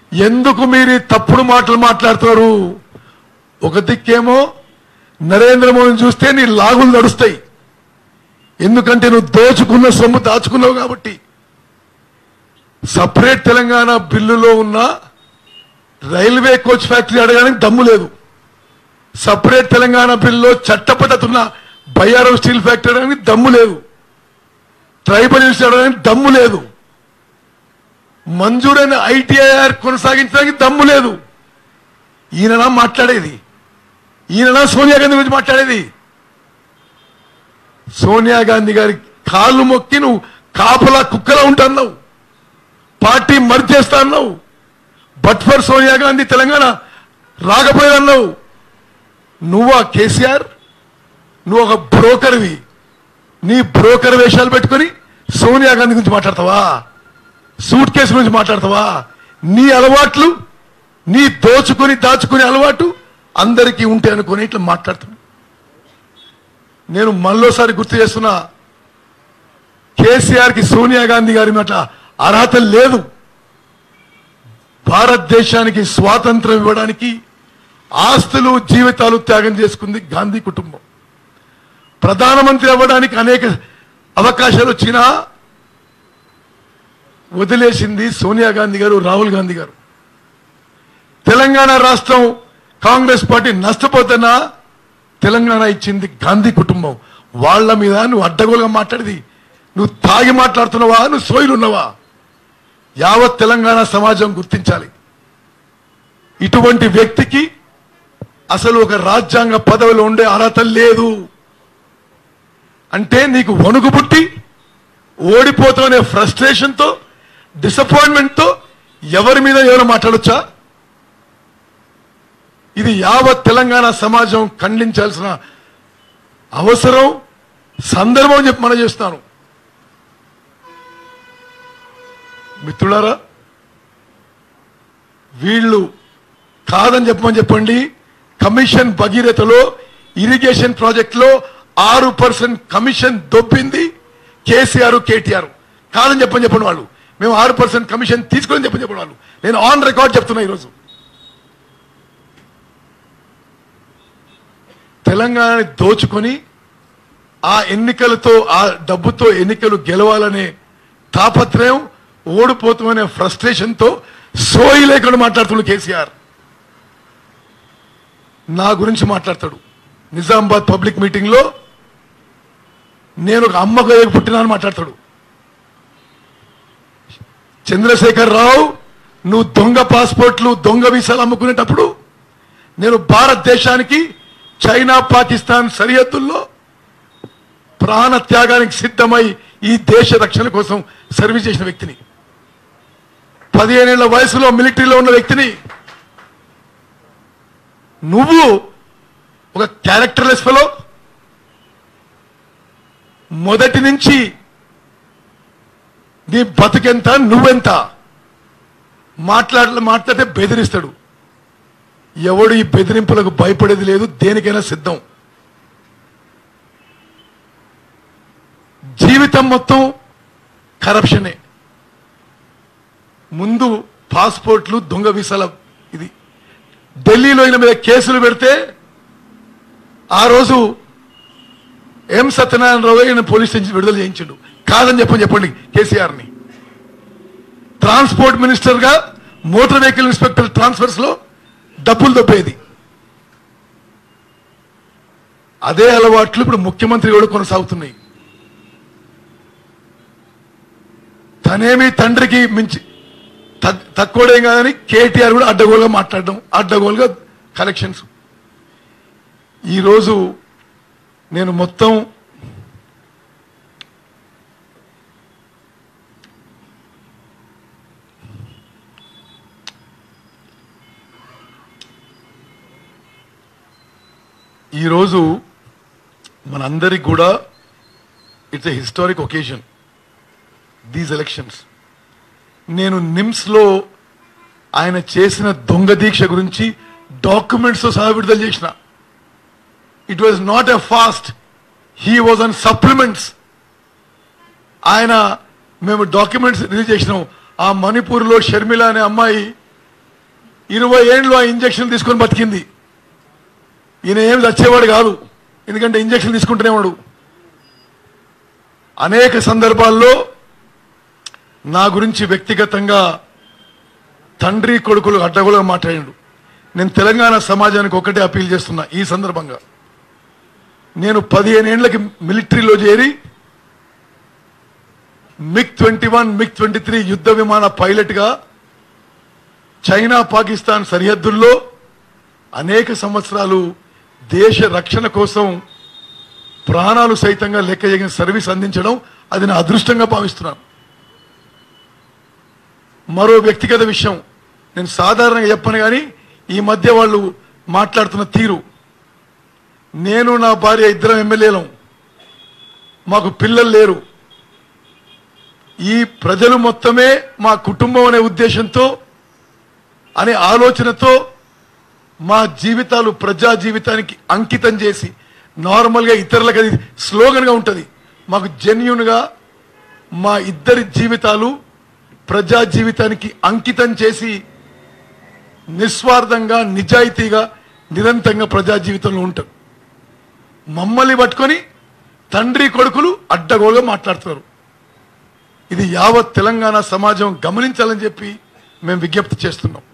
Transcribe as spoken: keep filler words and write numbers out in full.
ఎందుకు మీరు తప్పుడు మాటలు మాట్లాడుతున్నారు? ఒక దిక్కేమో నరేంద్ర మోదీ చూస్తే నీ లాగులు నడుస్తాయి, ఎందుకంటే నువ్వు దోచుకున్న సొమ్ము దాచుకున్నావు కాబట్టి. సపరేట్ తెలంగాణ బిల్లులో ఉన్న రైల్వే కోచ్ ఫ్యాక్టరీ అడగడానికి దమ్ము లేదు. సపరేట్ తెలంగాణ బిల్లులో చట్టపద్ధతి ఉన్న బయ్యారం స్టీల్ ఫ్యాక్టరీ అడగడానికి దమ్ము లేదు. ట్రైబల్ యూనివర్సిటీ అడగడానికి దమ్ము లేదు. మంజూరైన ఐటీఐఆర్ కొనసాగించడానికి దమ్ము లేదు. ఈయననా మాట్లాడేది? ఈయననా సోనియా గాంధీ గురించి మాట్లాడేది? సోనియా గాంధీ గారి కాళ్ళు మొక్కి నువ్వు కాపలా కుక్కలా ఉంటున్నావు, పార్టీ మర్జ్ చేస్తా అన్నావు. బట్ ఫర్ సోనియా గాంధీ తెలంగాణ రాకపోయేదన్నావు. నువ్వా కేసీఆర్? నువ్వు ఒక బ్రోకర్వి. నీ బ్రోకర్ వేషాలు పెట్టుకొని సోనియా గాంధీ గురించి మాట్లాడతావా? సూట్ కేసు గురించి మాట్లాడతావా? నీ అలవాట్లు, నీ దోచుకొని దాచుకునే అలవాటు అందరికీ ఉంటే అనుకుని ఇట్లా మాట్లాడుతున్నా. నేను మళ్ళోసారి గుర్తు చేస్తున్నా, కేసీఆర్కి సోనియా గాంధీ గారి మాట అర్హత లేదు. భారతదేశానికి స్వాతంత్రం ఇవ్వడానికి ఆస్తులు జీవితాలు త్యాగం చేసుకుంది గాంధీ కుటుంబం. ప్రధానమంత్రి అవ్వడానికి అనేక అవకాశాలు వచ్చినా వదిలేసింది సోనియా గాంధీ గారు, రాహుల్ గాంధీ గారు. తెలంగాణ రాష్ట్రం కాంగ్రెస్ పార్టీ నష్టపోతున్నా తెలంగాణ ఇచ్చింది గాంధీ కుటుంబం. వాళ్ళ మీద నువ్వు అడ్డగోలుగా మాట్లాడేది, నువ్వు తాగి మాట్లాడుతున్నావా? నువ్వు సోయిలున్నావా? యావత్ తెలంగాణ సమాజం గుర్తించాలి. ఇటువంటి వ్యక్తికి అసలు ఒక రాజ్యాంగ పదవిలో ఉండే అర్హత లేదు. అంటే నీకు వణుకు పుట్టి ఓడిపోతామనే ఫ్రస్ట్రేషన్తో, డిసప్పాయింట్మెంట్తో ఎవరి మీద ఎవరు మాట్లాడొచ్చా? ఇది యావత్ తెలంగాణ సమాజం ఖండించాల్సిన అవసరం, సందర్భం చెప్పి మనం చేస్తాను. మిత్రులారా, వీళ్ళు కాదని చెప్పమని చెప్పండి. కమిషన్ భగీరథలో ఇరిగేషన్ ప్రాజెక్టులో ఆరు పర్సెంట్ కమిషన్ దొబ్బింది కేసీఆర్, కేటీఆర్. కాదని చెప్పని చెప్పండి వాళ్ళు. మేము ఆరు పర్సెంట్ కమిషన్ తీసుకొని చెప్పని చెప్పండి వాళ్ళు. నేను ఆన్ రికార్డ్ చెప్తున్నా. ఈరోజు తెలంగాణని దోచుకొని ఆ ఎన్నికలతో, ఆ డబ్బుతో ఎన్నికలు గెలవాలనే తాపత్రయం, ఓడిపోతామనే ఫ్రస్ట్రేషన్తో సోయి లేకుండా మాట్లాడుతున్నాడు కేసీఆర్. నా గురించి మాట్లాడతాడు. నిజామాబాద్ పబ్లిక్ మీటింగ్ లో నేను ఒక అమ్మకు పుట్టినాను మాట్లాడతాడు. చంద్రశేఖర్ రావు, నువ్వు దొంగ పాస్పోర్ట్లు, దొంగ వీసాలు అమ్ముకునేటప్పుడు నేను భారతదేశానికి చైనా పాకిస్తాన్ సరిహద్దుల్లో ప్రాణ త్యాగానికి సిద్ధమై ఈ దేశ రక్షణ కోసం సర్వీస్ చేసిన వ్యక్తిని, పదిహేనేళ్ల వయసులో మిలిటరీలో ఉన్న వ్యక్తిని. నువ్వు ఒక క్యారెక్టర్లెస్ ఫెలో. మొదటి నుంచి నీ బతుకెంత, నువ్వెంత. మాట్లాడ మాట్లాడితే బెదిరిస్తాడు. ఎవడు ఈ బెదిరింపులకు భయపడేది లేదు, దేనికైనా సిద్ధం. జీవితం మొత్తం కరప్షనే. ముందు పాస్పోర్ట్లు, దొంగ వీసాల ఇది. ఢిల్లీలో ఈయన మీద కేసులు పెడితే ఆ రోజు ఎం సత్యనారాయణరావు ఈయన పోలీస్ స్టేషన్ విడుదల చేయించాడు. కాదని చెప్పని చెప్పండి కేసీఆర్ని. ట్రాన్స్పోర్ట్ మినిస్టర్ గా మోటార్ వెహికల్ ఇన్స్పెక్టర్ ట్రాన్స్ఫర్స్ లో డబ్బులు దొబ్బేది. అదే అలవాట్లు ఇప్పుడు ముఖ్యమంత్రి కూడా కొనసాగుతున్నాయి. తనేమి తండ్రికి మించి తక్కువడేం కాదని కేటీఆర్ కూడా అడ్డగోలుగా మాట్లాడడం, అడ్డగోలుగా కలెక్షన్స్. ఈరోజు నేను మొత్తం ఈరోజు మనందరికి కూడా it's a historic occasion these elections. నేను నిమ్స్ లో ఆయన చేసిన దొంగ దీక్ష గురించి డాక్యుమెంట్స్ తో సహా విడుదల చేసిన. It was not a fast, he was on supplements. ఆయన మేము డాక్యుమెంట్స్ రిలీజ్ చేసినాం. ఆ మణిపూర్లో షర్మిల అనే అమ్మాయి ఇరవై ఏళ్ళు ఆ ఇంజక్షన్ తీసుకొని బతికింది. ఈయన ఏమి చచ్చేవాడు కాదు, ఎందుకంటే ఇంజక్షన్ తీసుకుంటూనే వాడు. అనేక సందర్భాల్లో నా గురించి వ్యక్తిగతంగా తండ్రి కొడుకులు అడ్డగోలుగా మాట్లాడాడు. నేను తెలంగాణ సమాజానికి ఒకటే అప్పీల్ చేస్తున్నా ఈ సందర్భంగా. నేను పదిహేను ఏళ్లకి మిలిటరీలో చేరి MiG twenty one MiG twenty three యుద్ధ విమాన పైలట్గా చైనా పాకిస్తాన్ సరిహద్దుల్లో అనేక సంవత్సరాలు దేశ రక్షణ కోసం ప్రాణాలు సైతంగా లెక్క చేయని సర్వీస్ అందించడం అది నా అదృష్టంగా భావిస్తున్నాను. మరో వ్యక్తిగత విషయం నేను సాధారణంగా చెప్పను, కానీ ఈ మధ్య వాళ్ళు మాట్లాడుతున్న తీరు, నేను నా భార్య ఇద్దరం ఎమ్మెల్యేలం, మాకు పిల్లలు లేరు, ఈ ప్రజలు మొత్తమే మా కుటుంబం అనే ఉద్దేశంతో అనే ఆలోచనతో మా జీవితాలు ప్రజా జీవితానికి అంకితం చేసి, నార్మల్గా ఇతరులకు అది స్లోగన్గా ఉంటుంది, మాకు జెన్యూన్గా మా ఇద్దరి జీవితాలు ప్రజా జీవితానికి అంకితం చేసి నిస్వార్థంగా నిజాయితీగా నిరంతరంగా ప్రజా జీవితంలో ఉంటారు. మమ్మల్ని పట్టుకొని తండ్రి కొడుకులు అడ్డగోలుగా మాట్లాడుతున్నారు. ఇది యావత్ తెలంగాణ సమాజం గమనించాలని చెప్పి మేము విజ్ఞప్తి చేస్తున్నాం.